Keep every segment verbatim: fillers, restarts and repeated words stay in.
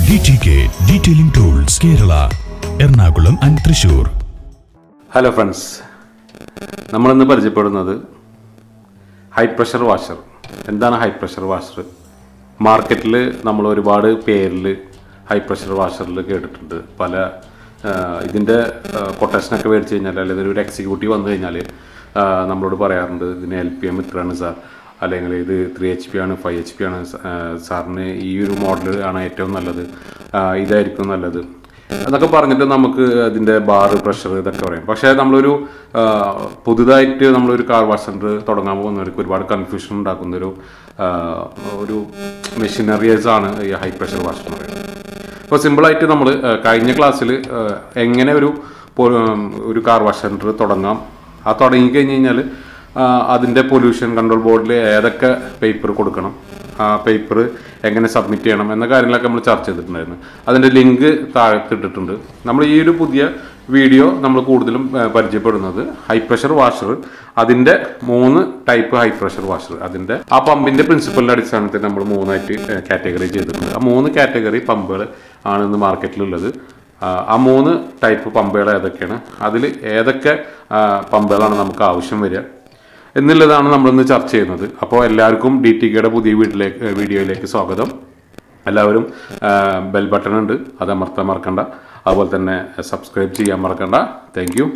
D T K Detailing Tools, Kerala, Ernakulam and Thrissur. Hello friends, നമ്മൾ ഇന്ന് പരിചയപ്പെടുന്നത് high pressure washer. എന്താണ് high pressure washer? മാർക്കറ്റിൽ നമ്മൾ ഒരുപാട് പേരിൽ ഹൈ പ്രഷർ വാഷറിൽ കേട്ടിട്ടുണ്ട്. പല ഇതിൻ്റെ കൊട്ടേഷനൊക്കെ മേടിച്ച് കഴിഞ്ഞാൽ അല്ലെങ്കിൽ ഒരു എക്സിക്യൂട്ടീവ് വന്നു കഴിഞ്ഞാൽ നമ്മളോട് പറയാറുണ്ട് ഇതിന് എൽ പി എം ഇത്രയാണ് സാർ, അല്ലെങ്കിൽ ഇത് ത്രീ എച്ച് പി ആണ്, ഫൈവ് എച്ച് പി ആണ് സാറിന്, ഈ ഒരു മോഡൽ ആണ് ഏറ്റവും നല്ലത്, ഇതായിരിക്കും നല്ലത് എന്നൊക്കെ പറഞ്ഞിട്ട് നമുക്ക് അതിൻ്റെ ബാർ പ്രഷർ ഇതൊക്കെ പറയും. പക്ഷേ നമ്മളൊരു പുതുതായിട്ട് നമ്മളൊരു കാർ വാഷ് സെൻ്റർ തുടങ്ങാൻ പോകുന്നവർക്ക് ഒരുപാട് കൺഫ്യൂഷൻ ഉണ്ടാക്കുന്നൊരു ഒരു മെഷീനറീസ് ആണ് ഈ ഹൈ പ്രഷർ വാഷ് എന്ന് പറയുന്നത്. അപ്പോൾ സിമ്പിളായിട്ട് നമ്മൾ കഴിഞ്ഞ ക്ലാസ്സിൽ എങ്ങനെ ഒരു ഒരു കാർ വാഷ് സെൻ്റർ തുടങ്ങാം, ആ തുടങ്ങിക്കഴിഞ്ഞ് കഴിഞ്ഞാൽ അതിൻ്റെ പൊല്യൂഷൻ കൺട്രോൾ ബോർഡിൽ ഏതൊക്കെ പേപ്പർ കൊടുക്കണം, ആ പേപ്പർ എങ്ങനെ സബ്മിറ്റ് ചെയ്യണം എന്ന കാര്യങ്ങളൊക്കെ നമ്മൾ ചർച്ച ചെയ്തിട്ടുണ്ടായിരുന്നു. അതിൻ്റെ ലിങ്ക് താഴത്ത് ഇട്ടിട്ടുണ്ട്. നമ്മൾ ഈ ഒരു പുതിയ വീഡിയോ നമ്മൾ കൂടുതലും പരിചയപ്പെടുന്നത് ഹൈ പ്രഷർ വാഷർ, അതിൻ്റെ മൂന്ന് ടൈപ്പ് ഹൈ പ്രഷർ വാഷർ, അതിൻ്റെ ആ പമ്പിൻ്റെ പ്രിൻസിപ്പലിൻ്റെ അടിസ്ഥാനത്തിൽ നമ്മൾ മൂന്നായിട്ട് കാറ്റഗറി ചെയ്തിട്ടുണ്ട്. ആ മൂന്ന് കാറ്റഗറി പമ്പുകൾ ആണ് ഇന്ന് മാർക്കറ്റിലുള്ളത്. ആ മൂന്ന് ടൈപ്പ് പമ്പുകൾ ഏതൊക്കെയാണ്, അതിൽ ഏതൊക്കെ പമ്പുകളാണ് നമുക്ക് ആവശ്യം വരിക എന്നുള്ളതാണ് നമ്മളിന്ന് ചർച്ച ചെയ്യുന്നത്. അപ്പോൾ എല്ലാവർക്കും ഡി ടി കെയുടെ പുതിയ വീട്ടിലേക്ക് വീഡിയോയിലേക്ക് സ്വാഗതം. എല്ലാവരും ബെൽ ബട്ടൺ ഉണ്ട്, അത് അമർത്താൻ മറക്കണ്ട. അതുപോലെ തന്നെ സബ്സ്ക്രൈബ് ചെയ്യാൻ മറക്കണ്ട. Thank you.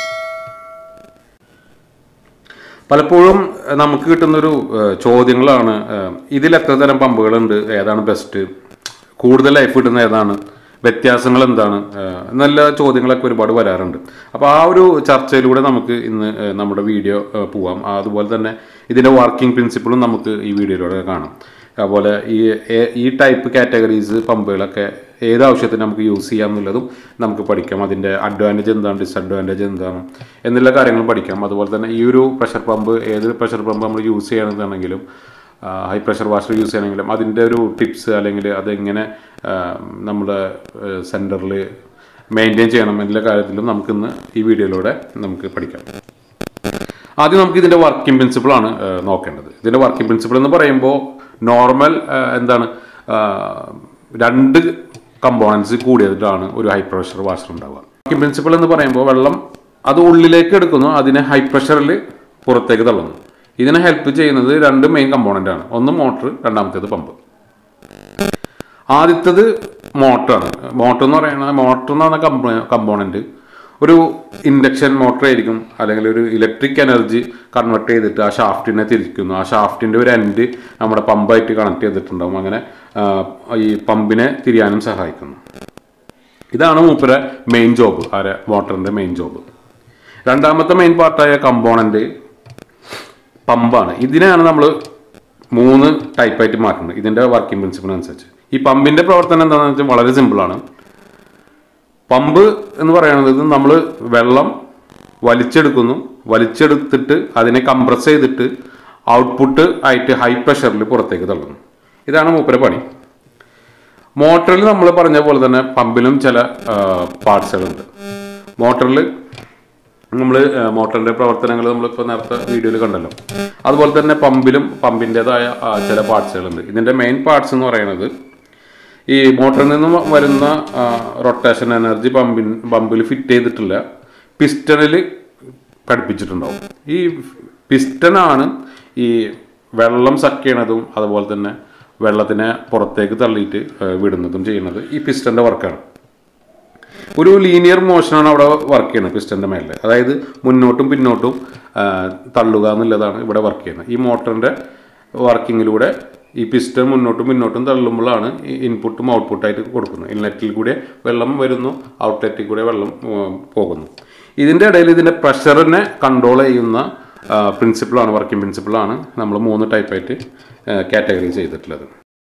പലപ്പോഴും നമുക്ക് കിട്ടുന്നൊരു ചോദ്യങ്ങളാണ്, ഇതിൽ എത്ര തരം പമ്പുകളുണ്ട്, ഏതാണ് ബെസ്റ്റ്, കൂടുതൽ ലൈഫ് കിട്ടുന്ന ഏതാണ്, വ്യത്യാസങ്ങൾ എന്താണ്, നല്ല ചോദ്യങ്ങളൊക്കെ ഒരുപാട് വരാറുണ്ട്. അപ്പോൾ ആ ഒരു ചർച്ചയിലൂടെ നമുക്ക് ഇന്ന് നമ്മുടെ വീഡിയോ പോവാം. അതുപോലെ തന്നെ ഇതിൻ്റെ വർക്കിംഗ് പ്രിൻസിപ്പിളും നമുക്ക് ഈ വീഡിയോയിലൂടെ കാണാം. അതുപോലെ ഈ ഈ ടൈപ്പ് കാറ്റഗറീസ് പമ്പുകളൊക്കെ ഏത് ആവശ്യത്തിന് നമുക്ക് യൂസ് ചെയ്യാം എന്നുള്ളതും നമുക്ക് പഠിക്കാം. അതിൻ്റെ അഡ്വാൻറ്റേജ് എന്താണ്, ഡിസഡ്വാൻറ്റേജ് എന്താണ് എന്നുള്ള കാര്യങ്ങൾ പഠിക്കാം. അതുപോലെ തന്നെ ഈ ഒരു പ്രഷർ പമ്പ്, ഏത് പ്രഷർ പമ്പ് നമ്മൾ യൂസ് ചെയ്യണമെന്നാണെങ്കിലും ഹൈ പ്രഷർ വാഷർ യൂസ് ചെയ്യണമെങ്കിലും അതിൻ്റെ ഒരു ടിപ്സ്, അല്ലെങ്കിൽ അതെങ്ങനെ നമ്മുടെ സെൻറ്ററിൽ മെയിൻറ്റെയിൻ ചെയ്യണം എന്നുള്ള കാര്യത്തിലും നമുക്കിന്ന് ഈ വീഡിയോയിലൂടെ നമുക്ക് പഠിക്കാം. ആദ്യം നമുക്ക് ഇതിൻ്റെ വർക്കിംഗ് പ്രിൻസിപ്പിളാണ് നോക്കേണ്ടത്. ഇതിൻ്റെ വർക്കിംഗ് പ്രിൻസിപ്പിൾ എന്ന് പറയുമ്പോൾ നോർമൽ എന്താണ്, രണ്ട് കമ്പോണൻസ് കൂടിയതിലാണ് ഒരു ഹൈ പ്രഷർ വാഷർ ഉണ്ടാവുക. വർക്കിംഗ് പ്രിൻസിപ്പിൾ എന്ന് പറയുമ്പോൾ വെള്ളം അത് ഉള്ളിലേക്ക് എടുക്കുന്നു, അതിനെ ഹൈ പ്രഷറിൽ പുറത്തേക്ക് തള്ളുന്നു. ഇതിനെ ഹെൽപ്പ് ചെയ്യുന്നത് രണ്ട് മെയിൻ കമ്പോണൻ്റ് ആണ്. ഒന്ന് മോട്ടർ, രണ്ടാമത്തേത് പമ്പ്. ആദ്യത്തേത് മോട്ടറാണ്. മോട്ടർ എന്ന് പറയുന്നത് മോട്ടർ എന്ന് പറഞ്ഞ കമ്പ കമ്പോണൻറ്റ് ഒരു ഇൻഡക്ഷൻ മോട്ടർ ആയിരിക്കും, അല്ലെങ്കിൽ ഒരു ഇലക്ട്രിക് എനർജി കൺവെർട്ട് ചെയ്തിട്ട് ആ ഷാഫ്റ്റിനെ തിരിക്കുന്നു. ആ ഷാഫ്റ്റിൻ്റെ ഒരു എൻഡ് നമ്മുടെ പമ്പായിട്ട് കണക്ട് ചെയ്തിട്ടുണ്ടാവും. അങ്ങനെ ഈ പമ്പിനെ തിരിയാനും സഹായിക്കുന്നു. ഇതാണ് മൂപ്പരെ മെയിൻ ജോബ്, ആരെ മോട്ടറിൻ്റെ മെയിൻ ജോബ്. രണ്ടാമത്തെ മെയിൻ പാർട്ടായ കമ്പോണൻറ്റ് പമ്പാണ്. ഇതിനെയാണ് നമ്മൾ മൂന്ന് ടൈപ്പായിട്ട് മാറ്റുന്നത് ഇതിൻ്റെ വർക്കിംഗ് പ്രിൻസിപ്പിൾ അനുസരിച്ച്. ഈ പമ്പിൻ്റെ പ്രവർത്തനം എന്താണെന്ന് വെച്ചാൽ വളരെ സിമ്പിളാണ്. പമ്പ് എന്ന് പറയുന്നത് നമ്മൾ വെള്ളം വലിച്ചെടുക്കുന്നു, വലിച്ചെടുത്തിട്ട് അതിനെ കംപ്രസ് ചെയ്തിട്ട് ഔട്ട്പുട്ട് ആയിട്ട് ഹൈ പ്രഷറിൽ പുറത്തേക്ക് തള്ളുന്നു. ഇതാണ് മൂപ്പരെ പണി. മോട്ടറിൽ നമ്മൾ പറഞ്ഞ പോലെ തന്നെ പമ്പിലും ചില പാർട്സുകളുണ്ട്. മോട്ടറിൽ നമ്മൾ മോട്ടറിൻ്റെ പ്രവർത്തനങ്ങൾ നമ്മളിപ്പോൾ നേരത്തെ വീഡിയോയിൽ കണ്ടല്ലോ. അതുപോലെ തന്നെ പമ്പിലും പമ്പിൻ്റെതായ ചില പാർട്സുകളുണ്ട്. ഇതിൻ്റെ മെയിൻ പാർട്സ് എന്ന് പറയുന്നത് ഈ മോട്ടറിൽ നിന്നും വരുന്ന റൊട്ടേഷൻ എനർജി പമ്പിൻ പമ്പിൽ ഫിറ്റ് ചെയ്തിട്ടുള്ള പിസ്റ്റണിൽ ഘടിപ്പിച്ചിട്ടുണ്ടാവും. ഈ പിസ്റ്റനാണ് ഈ വെള്ളം സക്ക് ചെയ്യണതും അതുപോലെ തന്നെ വെള്ളത്തിനെ പുറത്തേക്ക് തള്ളിയിട്ട് വിടുന്നതും ചെയ്യുന്നത് ഈ പിസ്റ്റൻ്റെ വർക്കാണ്. ഒരു ലീനിയർ മോഷനാണ് അവിടെ വർക്ക് ചെയ്യുന്നത് പിസ്റ്റൻ്റെ മേലിൽ. അതായത് മുന്നോട്ടും പിന്നോട്ടും തള്ളുക എന്നുള്ളതാണ് ഇവിടെ വർക്ക് ചെയ്യുന്നത്. ഈ മോട്ടറിൻ്റെ വർക്കിങ്ങിലൂടെ ഈ പിസ്റ്റൺ മുന്നോട്ടും പിന്നോട്ടും തള്ളുമ്പോഴാണ് ഇൻപുട്ടും ഔട്ട്പുട്ടായിട്ട് കൊടുക്കുന്നത്. ഇൻലെറ്റിൽ കൂടെ വെള്ളം വരുന്നു, ഔട്ട്ലെറ്റിൽ കൂടെ വെള്ളം പോകുന്നു. ഇതിൻ്റെ ഇടയിൽ ഇതിൻ്റെ പ്രഷറിനെ കൺട്രോൾ ചെയ്യുന്ന പ്രിൻസിപ്പിളാണ്, വർക്കിംഗ് പ്രിൻസിപ്പിളാണ് നമ്മൾ മൂന്ന് ടൈപ്പായിട്ട് കാറ്റഗറൈസ് ചെയ്തിട്ടുള്ളത്.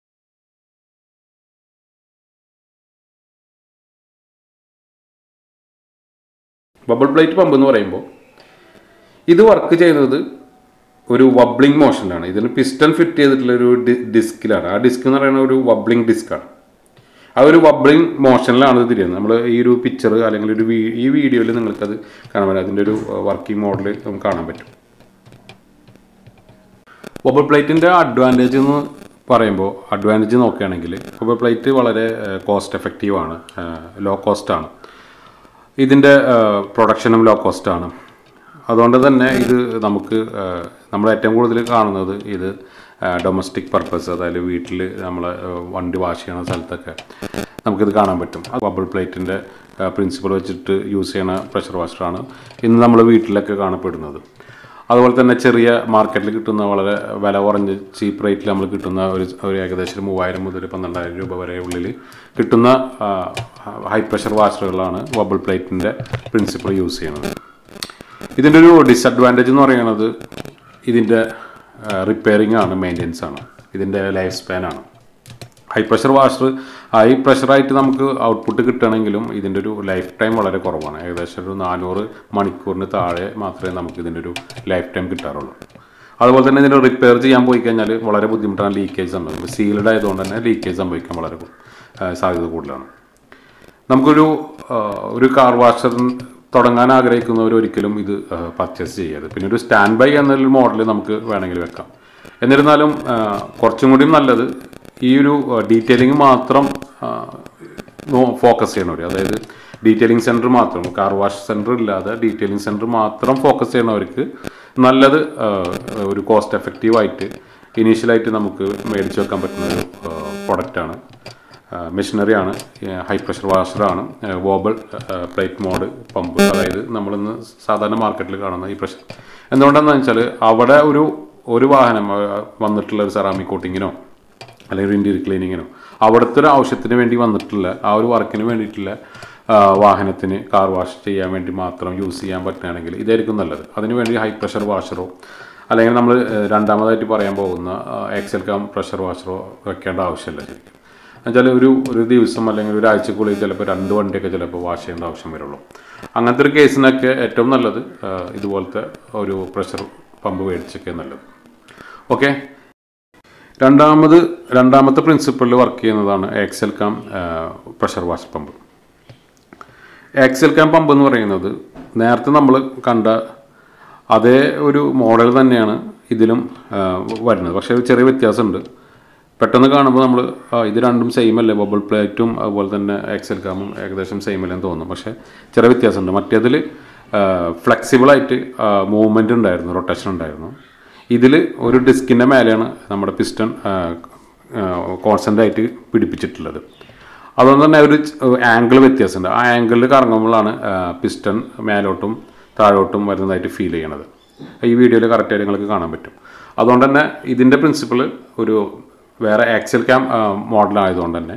ബബിൾ പ്ലേറ്റ് പമ്പ് എന്ന് പറയുമ്പോൾ ഇത് വർക്ക് ചെയ്യുന്നത് ഒരു വബ്ലിംഗ് മോഷനിലാണ്. ഇതിന് പിസ്റ്റൺ ഫിറ്റ് ചെയ്തിട്ടുള്ള ഒരു ഡിസ്കിലാണ്. ആ ഡിസ്ക് എന്ന് പറയുന്നത് ഒരു വബ്ലിംഗ് ഡിസ്ക്കാണ്. ആ ഒരു വബ്ലിംഗ് മോഷനിലാണ് ഇത് തിരിയുന്നത്. നമ്മൾ ഈ ഒരു പിക്ചർ അല്ലെങ്കിൽ ഒരു ഈ വീഡിയോയിൽ നിങ്ങൾക്കത് കാണാൻ പറ്റും. അതിൻ്റെ ഒരു വർക്കിംഗ് മോഡൽ നമുക്ക് കാണാൻ പറ്റും. വബിൾ പ്ലേറ്റിൻ്റെ അഡ്വാൻറ്റേജ് എന്ന് പറയുമ്പോൾ അഡ്വാൻറ്റേജ് നോക്കുകയാണെങ്കിൽ വോബിൾ പ്ലേറ്റ് വളരെ കോസ്റ്റ് എഫക്റ്റീവാണ്, ലോ കോസ്റ്റാണ്. ഇതിൻ്റെ പ്രൊഡക്ഷനും ലോ കോസ്റ്റാണ്. അതുകൊണ്ട് തന്നെ ഇത് നമുക്ക് നമ്മൾ ഏറ്റവും കൂടുതൽ കാണുന്നത് ഇത് ഡൊമസ്റ്റിക് പർപ്പസ്, അതായത് വീട്ടിൽ നമ്മൾ വണ്ടി വാഷ് ചെയ്യുന്ന സ്ഥലത്തൊക്കെ നമുക്കിത് കാണാൻ പറ്റും. വോബിൾ പ്ലേറ്റിൻ്റെ പ്രിൻസിപ്പിൾ വെച്ചിട്ട് യൂസ് ചെയ്യുന്ന പ്രഷർ വാഷറാണ് ഇന്ന് നമ്മൾ വീട്ടിലൊക്കെ കാണപ്പെടുന്നത്. അതുപോലെ തന്നെ ചെറിയ മാർക്കറ്റിൽ കിട്ടുന്ന വളരെ വില കുറഞ്ഞ് ചീപ്പ് റേറ്റിൽ നമ്മൾ കിട്ടുന്ന ഒരു ഒരു ഏകദേശം മൂവായിരം മുതൽ പന്ത്രണ്ടായിരം രൂപ വരെ ഉള്ളിൽ കിട്ടുന്ന ഹൈ പ്രഷർ വാഷറുകളാണ് വോബിൾ പ്ലേറ്റിൻ്റെ പ്രിൻസിപ്പിൾ യൂസ് ചെയ്യുന്നത്. ഇതിൻ്റെ ഒരു ഡിസഡ്വാൻറ്റേജ് എന്ന് പറയുന്നത് ഇതിൻ്റെ റിപ്പയറിംഗ് ആണ്, മെയിൻ്റെനൻസ് ആണ്, ഇതിൻ്റെ ലൈഫ് സ്പാനാണ്. ഹൈ പ്രഷർ വാഷർ ഹൈ പ്രഷറായിട്ട് നമുക്ക് ഔട്ട്പുട്ട് കിട്ടണമെങ്കിലും ഇതിൻ്റെ ഒരു ലൈഫ് ടൈം വളരെ കുറവാണ്. ഏകദേശം ഒരു നാനൂറ് മണിക്കൂറിന് താഴെ മാത്രമേ നമുക്ക് ഇതിൻ്റെ ഒരു ലൈഫ് ടൈം കിട്ടാറുള്ളൂ. അതുപോലെ തന്നെ ഇതിൻ്റെ റിപ്പയർ ചെയ്യാൻ പോയി കഴിഞ്ഞാൽ വളരെ ബുദ്ധിമുട്ടാണ്, ലീക്കേജ് സംഭവിക്കും. സീൽഡ് ആയതുകൊണ്ട് തന്നെ ലീക്കേജ് സംഭവിക്കാൻ വളരെ സാധ്യത കൂടുതലാണ്. നമുക്കൊരു ഒരു കാർ വാഷർ തുടങ്ങാൻ ആഗ്രഹിക്കുന്നവർ ഒരിക്കലും ഇത് പർച്ചേസ് ചെയ്യരുത്. പിന്നെ ഒരു സ്റ്റാൻഡ് ബൈ എന്നൊരു മോഡൽ നമുക്ക് വേണമെങ്കിൽ വെക്കാം. എന്നിരുന്നാലും കുറച്ചും കൂടിയും നല്ലത് ഈ ഒരു ഡീറ്റെയിലിംഗ് മാത്രം ഫോക്കസ് ചെയ്യണവർ, അതായത് ഡീറ്റെയിലിംഗ് സെൻറ്റർ മാത്രം, കാർ വാഷ് സെൻറ്റർ ഇല്ലാതെ ഡീറ്റെയിലിംഗ് സെൻറ്റർ മാത്രം ഫോക്കസ് ചെയ്യണവർക്ക് നല്ലത് ഒരു കോസ്റ്റ് എഫക്റ്റീവായിട്ട് ഇനീഷ്യലായിട്ട് നമുക്ക് മേടിച്ച് വെക്കാൻ പറ്റുന്ന ഒരു പ്രൊഡക്റ്റാണ്, മെഷീനറിയാണ്, ഹൈ പ്രഷർ വാഷറാണ് വോബിൾ പ്ലേറ്റ് മോഡ് പമ്പ്. അതായത് നമ്മളിന്ന് സാധാരണ മാർക്കറ്റിൽ കാണുന്ന ഈ പ്രഷർ എന്തുകൊണ്ടാണെന്ന് വെച്ചാൽ അവിടെ ഒരു ഒരു വാഹനം വന്നിട്ടുള്ള ഒരു സെറാമിക് കോട്ടിങ്ങിനോ അല്ലെങ്കിൽ ഒരു ഇൻറ്റീരിയർ ക്ലീനിങ്ങിനോ അവിടുത്തെ ഒരു ആവശ്യത്തിന് വേണ്ടി വന്നിട്ടുള്ള ആ ഒരു വർക്കിന് വേണ്ടിയിട്ടുള്ള വാഹനത്തിന് കാർ വാഷ് ചെയ്യാൻ വേണ്ടി മാത്രം യൂസ് ചെയ്യാൻ പറ്റുകയാണെങ്കിൽ ഇതായിരിക്കും നല്ലത്. അതിനുവേണ്ടി ഹൈ പ്രഷർ വാഷറോ അല്ലെങ്കിൽ നമ്മൾ രണ്ടാമതായിട്ട് പറയാൻ പോകുന്ന ആക്സിയൽ കാം പ്രഷർ വാഷറോ വെക്കേണ്ട ആവശ്യമില്ല. ശരിക്കും എന്നുവെച്ചാൽ ഒരു ഒരു ദിവസം അല്ലെങ്കിൽ ഒരാഴ്ചക്കുള്ളിൽ ചിലപ്പോൾ രണ്ട് വണ്ടിയൊക്കെ ചിലപ്പോൾ വാഷ് ചെയ്യേണ്ട ആവശ്യം വരുള്ളൂ. അങ്ങനത്തെ ഒരു കേസിനൊക്കെ ഏറ്റവും നല്ലത് ഇതുപോലത്തെ ഒരു പ്രഷർ പമ്പ് മേടിച്ചൊക്കെ നല്ലത്. ഓക്കെ, രണ്ടാമത് രണ്ടാമത്തെ പ്രിൻസിപ്പിളിൽ വർക്ക് ചെയ്യുന്നതാണ് axial cam pressure wash pump. Axial cam pump എന്ന് പറയുന്നത് നേരത്തെ നമ്മൾ കണ്ട അതേ ഒരു മോഡൽ തന്നെയാണ് ഇതിലും വരുന്നത്. പക്ഷേ ഒരു ചെറിയ വ്യത്യാസമുണ്ട്. പെട്ടെന്ന് കാണുമ്പോൾ നമ്മൾ ഇത് രണ്ടും സെയിം അല്ലേ, വോബിൾ പ്ലേറ്റും അതുപോലെ തന്നെ ആക്സിയൽ കാമും ഏകദേശം സെയിം അല്ലെന്ന് തോന്നും. പക്ഷേ ചെറിയ വ്യത്യാസമുണ്ട്. മറ്റേതിൽ ഫ്ലെക്സിബിളായിട്ട് മൂവ്മെൻറ്റ് ഉണ്ടായിരുന്നു, റൊട്ടേഷൻ ഉണ്ടായിരുന്നു. ഇതിൽ ഒരു ഡിസ്കിൻ്റെ മേലെയാണ് നമ്മുടെ പിസ്റ്റൺ കോൺസ്റ്റൻ്റ് ആയിട്ട് പിടിപ്പിച്ചിട്ടുള്ളത്. അതുകൊണ്ട് തന്നെ ഒരു ആംഗിൾ വ്യത്യാസമുണ്ട്. ആ ആംഗിളിൽ കറങ്ങുമ്പോഴാണ് പിസ്റ്റൺ മേലോട്ടും താഴോട്ടും വരുന്നതായിട്ട് ഫീൽ ചെയ്യണത്. ഈ വീഡിയോയിൽ കറക്റ്റായിട്ട് നിങ്ങൾക്ക് കാണാൻ പറ്റും. അതുകൊണ്ട് തന്നെ ഇതിൻ്റെ പ്രിൻസിപ്പിൾ ഒരു വേറെ ആക്സിയൽ കാം മോഡലായതുകൊണ്ട് തന്നെ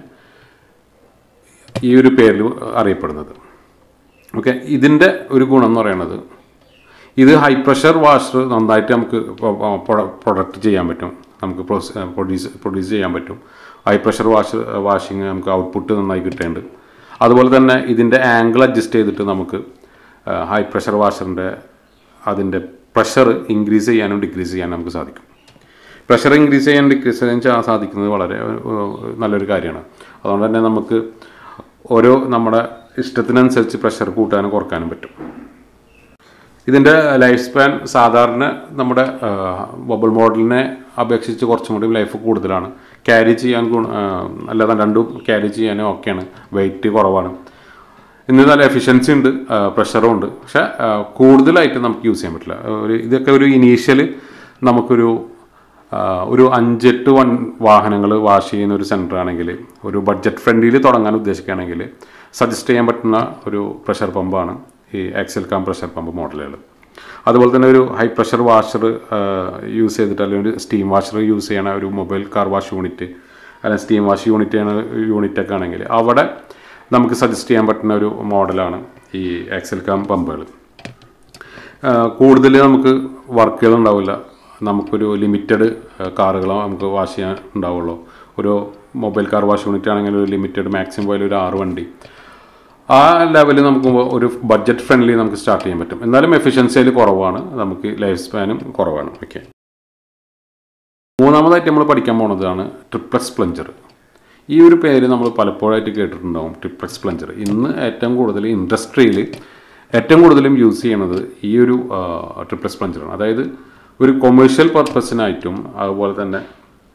ഈ ഒരു പേരിൽ അറിയപ്പെടുന്നത്. ഓക്കെ, ഇതിൻ്റെ ഒരു ഗുണം എന്ന് പറയുന്നത് ഇത് ഹൈ പ്രഷർ വാഷർ നന്നായിട്ട് നമുക്ക് പ്രൊഡക്റ്റ് ചെയ്യാൻ പറ്റും, നമുക്ക് പ്രൊഡ്യൂസ് പ്രൊഡ്യൂസ് ചെയ്യാൻ പറ്റും. ഹൈ പ്രഷർ വാഷ് വാഷിങ് നമുക്ക് ഔട്ട്പുട്ട് നന്നായി കിട്ടേണ്ടത്. അതുപോലെ തന്നെ ഇതിൻ്റെ ആംഗിൾ അഡ്ജസ്റ്റ് ചെയ്തിട്ട് നമുക്ക് ഹൈ പ്രഷർ വാഷറിൻ്റെ അതിൻ്റെ പ്രഷർ ഇൻക്രീസ് ചെയ്യാനും ഡിക്രീസ് ചെയ്യാനും നമുക്ക് സാധിക്കും. പ്രഷർ ഇൻക്രീസ് ചെയ്യാൻ ഡിക്രീസ് ചെയ്യാൻ സാധിക്കുന്നത് വളരെ നല്ലൊരു കാര്യമാണ്. അതുകൊണ്ട് തന്നെ നമുക്ക് ഓരോ നമ്മുടെ ഇഷ്ടത്തിനനുസരിച്ച് പ്രഷർ കൂട്ടാനും കുറക്കാനും പറ്റും. ഇതിൻ്റെ ലൈഫ് സ്പാൻ സാധാരണ നമ്മുടെ വോബിൾ മോഡലിനെ അപേക്ഷിച്ച് കുറച്ചും കൂടി ലൈഫ് കൂടുതലാണ്. ക്യാരി ചെയ്യാൻ ഗുണ അല്ലാതെ രണ്ടും ക്യാരി ചെയ്യാനും ഒക്കെയാണ്, വെയിറ്റ് കുറവാണ്. ഇന്ന് നല്ല എഫിഷ്യൻസി ഉണ്ട്, പ്രഷറും ഉണ്ട്. പക്ഷേ കൂടുതലായിട്ട് നമുക്ക് യൂസ് ചെയ്യാൻ പറ്റില്ല. ഒരു ഇതൊക്കെ ഒരു ഇനീഷ്യൽ നമുക്കൊരു ഒരു അഞ്ചെട്ട് വൺ വാഹനങ്ങൾ വാഷ് ചെയ്യുന്ന ഒരു സെൻറ്റർ ആണെങ്കിൽ, ഒരു ബഡ്ജറ്റ് ഫ്രണ്ട്ലിയിൽ തുടങ്ങാൻ ഉദ്ദേശിക്കുകയാണെങ്കിൽ സജസ്റ്റ് ചെയ്യാൻ പറ്റുന്ന ഒരു പ്രഷർ പമ്പാണ് ഈ ആക്സിയൽ കാം പ്രഷർ പമ്പ് മോഡലുകൾ. അതുപോലെ തന്നെ ഒരു ഹൈ പ്രഷർ വാഷർ യൂസ് ചെയ്തിട്ട് അല്ലെങ്കിൽ ഒരു സ്റ്റീം വാഷർ യൂസ് ചെയ്യണ ഒരു മൊബൈൽ കാർ വാഷ് യൂണിറ്റ് അല്ലെങ്കിൽ സ്റ്റീം വാഷ് യൂണിറ്റ് ചെയ്യണ യൂണിറ്റൊക്കെ ആണെങ്കിൽ അവിടെ നമുക്ക് സജസ്റ്റ് ചെയ്യാൻ പറ്റുന്ന ഒരു മോഡലാണ് ഈ ആക്സിയൽ കാം പമ്പുകൾ. കൂടുതൽ നമുക്ക് വർക്കുകൾ ഉണ്ടാവില്ല, നമുക്കൊരു ലിമിറ്റഡ് കാറുകളോ നമുക്ക് വാഷ് ചെയ്യാൻ ഉണ്ടാവുള്ളൂ. ഒരു മൊബൈൽ കാർ വാഷ് യൂണിറ്റ് ആണെങ്കിൽ ഒരു ലിമിറ്റഡ് മാക്സിമം പോയാലും ഒരു ആറ് വണ്ടി, ആ ലെവലിൽ നമുക്ക് ഒരു ബഡ്ജറ്റ് ഫ്രണ്ട്ലി നമുക്ക് സ്റ്റാർട്ട് ചെയ്യാൻ പറ്റും. എന്നാലും എഫിഷ്യൻസിയിൽ കുറവാണ്, നമുക്ക് ലൈഫ് സ്പാനും കുറവാണ്. ഓക്കെ, മൂന്നാമതായിട്ട് നമ്മൾ പഠിക്കാൻ പോകുന്നതാണ് ട്രിപ്ലെക്സ് പ്ലഞ്ചർ. ഈ ഒരു പേര് നമ്മൾ പലപ്പോഴായിട്ട് കേട്ടിട്ടുണ്ടാവും, ട്രിപ്ലെക്സ് പ്ലഞ്ചർ. ഇന്ന് ഏറ്റവും കൂടുതൽ ഇൻഡസ്ട്രിയിൽ ഏറ്റവും കൂടുതലും യൂസ് ചെയ്യണത് ഈ ഒരു ട്രിപ്ലെക്സ് പ്ലഞ്ചറാണ്. അതായത് ഒരു കൊമേഴ്ഷ്യൽ പർപ്പസിനായിട്ടും അതുപോലെ തന്നെ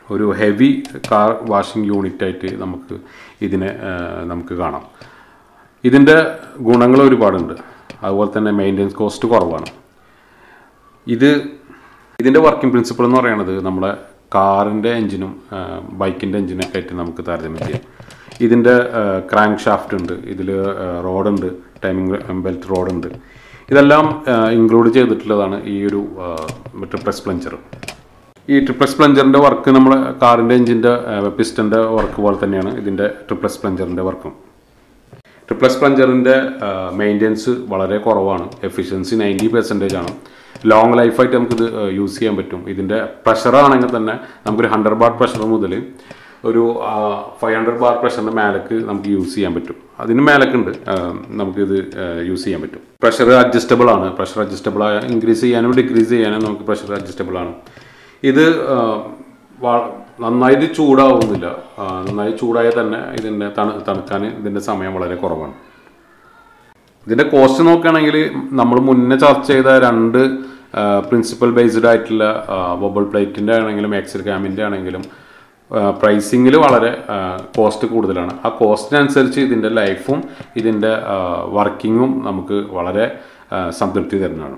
ഒരു ഹെവി കാർ വാഷിംഗ് യൂണിറ്റ് ആയിട്ട് നമുക്ക് ഇതിനെ നമുക്ക് കാണാം. ഇതിൻ്റെ ഗുണങ്ങൾ ഒരുപാടുണ്ട്. അതുപോലെ തന്നെ മെയിൻ്റെനൻസ് കോസ്റ്റ് കുറവാണ്. ഇത് ഇതിൻ്റെ വർക്കിംഗ് പ്രിൻസിപ്പിൾ എന്ന് പറയുന്നത് നമ്മുടെ കാറിൻ്റെ എഞ്ചിനും ബൈക്കിൻ്റെ എഞ്ചിനൊക്കെ ആയിട്ട് നമുക്ക് താരതമ്യം ചെയ്യാം. ഇതിൻ്റെ ക്രാങ്ക് ഷാഫ്റ്റ് ഉണ്ട്, ഇതിൽ റോഡുണ്ട്, ടൈമിംഗ് ബെൽറ്റ് റോഡുണ്ട്. ഇതെല്ലാം ഇൻക്ലൂഡ് ചെയ്തിട്ടുള്ളതാണ് ഈ ഒരു ട്രിപ്ലെക്സ് പ്ലഞ്ചർ. ഈ ട്രിപ്ലെക്സ് പ്ലഞ്ചറിൻ്റെ വർക്ക് നമ്മുടെ കാറിൻ്റെ എഞ്ചിൻ്റെ പിസ്റ്റൻ്റെ വർക്ക് പോലെ തന്നെയാണ് ഇതിൻ്റെ ട്രിപ്ലെക്സ് പ്ലഞ്ചറിൻ്റെ വർക്കും. ട്രിപ്ലെക്സ് പ്ലഞ്ചറിൻ്റെ മെയിൻ്റെനൻസ് വളരെ കുറവാണ്. എഫിഷ്യൻസി നയൻറ്റി പെർസെൻറ്റേജ് ആണ്. ലോങ് ലൈഫായിട്ട് നമുക്കിത് യൂസ് ചെയ്യാൻ പറ്റും. ഇതിൻ്റെ പ്രഷറാണെങ്കിൽ തന്നെ നമുക്കൊരു ഹൺഡ്രഡ് ബാർ പ്രഷർ മുതൽ ഒരു ഫൈവ് ഹൺഡ്രഡ് ബാർ പ്രഷറിൻ്റെ മേലേക്ക് നമുക്ക് യൂസ് ചെയ്യാൻ പറ്റും. അതിന് മേലക്കുണ്ട് നമുക്കിത് യൂസ് ചെയ്യാൻ പറ്റും. പ്രഷർ അഡ്ജസ്റ്റബിൾ ആണ്. പ്രഷർ അഡ്ജസ്റ്റബിൾ ആയ ഇൻക്രീസ് ചെയ്യാനും ഡിക്രീസ് ചെയ്യാനും നമുക്ക് പ്രഷർ അഡ്ജസ്റ്റബിൾ ആണ്. ഇത് നന്നായിട്ട് ചൂടാവുന്നില്ല. നന്നായി ചൂടായാൽ തന്നെ ഇതിൻ്റെ തണു തണുക്കാൻ ഇതിൻ്റെ സമയം വളരെ കുറവാണ്. ഇതിൻ്റെ കോസ്റ്റ് നോക്കുകയാണെങ്കിൽ നമ്മൾ മുന്നേ ചർച്ച ചെയ്ത രണ്ട് പ്രിൻസിപ്പൽ ബേസ്ഡ് ആയിട്ടുള്ള വോബിൾ പ്ലേറ്റിൻ്റെ ആണെങ്കിലും ആക്സിയൽ ക്യാമിൻ്റെ ആണെങ്കിലും പ്രൈസിങ്ങിൽ വളരെ കോസ്റ്റ് കൂടുതലാണ്. ആ കോസ്റ്റിനനുസരിച്ച് ഇതിൻ്റെ ലൈഫും ഇതിൻ്റെ വർക്കിങ്ങും നമുക്ക് വളരെ സംതൃപ്തി തരുന്നതാണ്.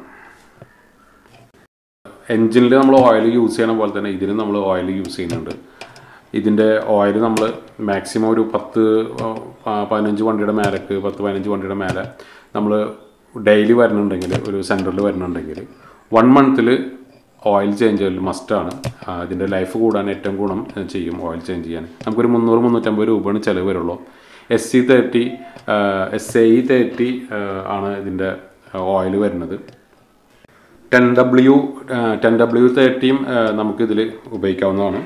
എൻജിനിൽ നമ്മൾ ഓയിൽ യൂസ് ചെയ്യണ പോലെ തന്നെ ഇതിന് നമ്മൾ ഓയിൽ യൂസ് ചെയ്യുന്നുണ്ട്. ഇതിൻ്റെ ഓയിൽ നമ്മൾ മാക്സിമം ഒരു പത്ത് പതിനഞ്ച് വണ്ടിയുടെ മേലേക്ക് പത്ത് പതിനഞ്ച് വണ്ടിയുടെ മേലെ നമ്മൾ ഡെയിലി വരുന്നുണ്ടെങ്കിൽ, ഒരു സെൻറ്ററിൽ വരുന്നുണ്ടെങ്കിൽ വൺ മന്തിൽ ഓയിൽ ചേഞ്ച് ചെയ്യൽ മസ്റ്റാണ്. ഇതിൻ്റെ ലൈഫ് കൂടാൻ ഏറ്റവും ഗുണം ചെയ്യും ഓയിൽ ചേഞ്ച് ചെയ്യാൻ. നമുക്കൊരു മുന്നൂറ് മുന്നൂറ്റമ്പത് രൂപയാണ് ചിലവ് വരുള്ളൂ. S C thirty S A E thirty ആണ് ഇതിൻ്റെ ഓയിൽ വരുന്നത്. ടെൻ ഡബ്ല്യു ടെൻ ഡബ്ല്യു തേർട്ടിയും നമുക്കിതിൽ ഉപയോഗിക്കാവുന്നതാണ്.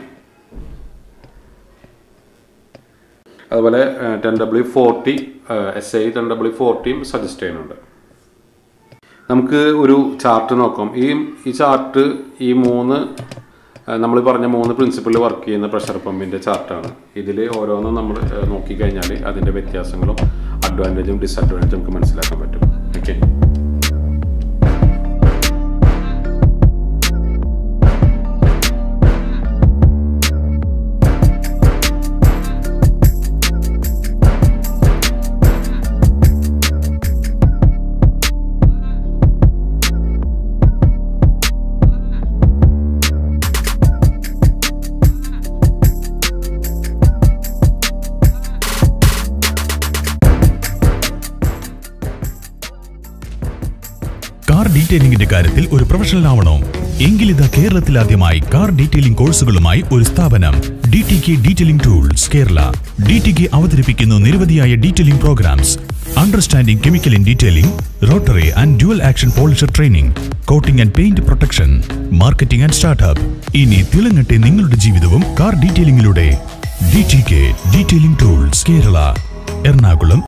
അതുപോലെ ten W forty S I ten W ഫോർട്ടിയും സജസ്റ്റ് ചെയ്യുന്നുണ്ട്. നമുക്ക് ഒരു ചാർട്ട് നോക്കാം. ഈ ഈ ചാർട്ട് ഈ മൂന്ന് നമ്മൾ പറഞ്ഞ മൂന്ന് പ്രിൻസിപ്പിളിൽ വർക്ക് ചെയ്യുന്ന പ്രഷർ പമ്പിൻ്റെ ചാർട്ടാണ്. ഇതിൽ ഓരോന്നും നമ്മൾ നോക്കിക്കഴിഞ്ഞാൽ അതിൻ്റെ വ്യത്യാസങ്ങളും അഡ്വാൻറ്റേജും ഡിസഡ്വാൻറ്റേജും നമുക്ക് മനസ്സിലാക്കാൻ പറ്റും. ഓക്കെ, കാർ ഡീറ്റെയിലിംഗിന്റെ കാര്യത്തിൽ ഒരു പ്രൊഫഷണൽ ആവണോ എങ്കിൽ ഇതാ കേരളത്തിൽ ആദ്യമായി കാർ ഡീറ്റെയിലിംഗ് കോഴ്സുകളുമായി ഒരു സ്ഥാപനം D T K detailing tools Kerala. D T K അവതരിപ്പിക്കുന്നു നിരവധിയായ detailing programmes. Understanding chemical in detailing, rotary and dual action polisher training, coating and paint protection, marketing and startup. ഇനി തിളങ്ങട്ടെ നിങ്ങളുടെ ജീവിതവും കാർ ഡീറ്റെയിലിംഗിലൂടെ. D T K detailing tools Kerala, Ernakulam.